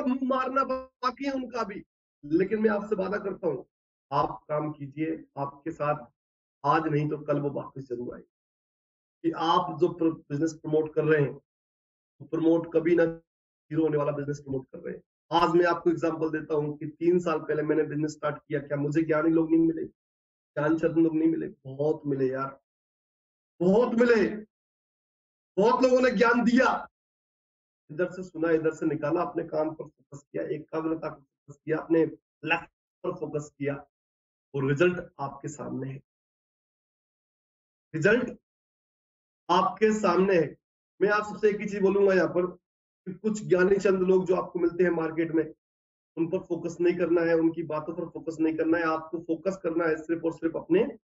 मारना बाकी है उनका भी। लेकिन मैं आपसे वादा करता हूँ, आप काम कीजिए, आपके साथ आज नहीं तो कल वो वापस जरूर आएगी। कि आप जो बिजनेस प्रमोट कर रहे हैं, प्रमोट कभी ना जीरो होने वाला बिजनेस प्रमोट कर रहे हैं। आज मैं आपको एग्जांपल देता हूँ कि 3 साल पहले मैंने बिजनेस स्टार्ट किया, क्या मुझे ज्ञानी लोग नहीं मिले, ज्ञानचंद लोग नहीं मिले? बहुत मिले यार, बहुत मिले। बहुत लोगों ने ज्ञान दिया, इधर से सुना, इधर से निकाला, अपने काम पर फोकस किया, एकाग्रता पर फोकस किया, अपने लक्ष्य पर फोकस किया, और रिजल्ट आपके सामने है। रिजल्ट आपके सामने है। मैं आप सबसे एक ही चीज बोलूंगा यहाँ पर कि कुछ ज्ञानी चंद लोग जो आपको मिलते हैं मार्केट में, उन पर फोकस नहीं करना है, उनकी बातों पर फोकस नहीं करना है। आपको फोकस करना है सिर्फ और सिर्फ अपने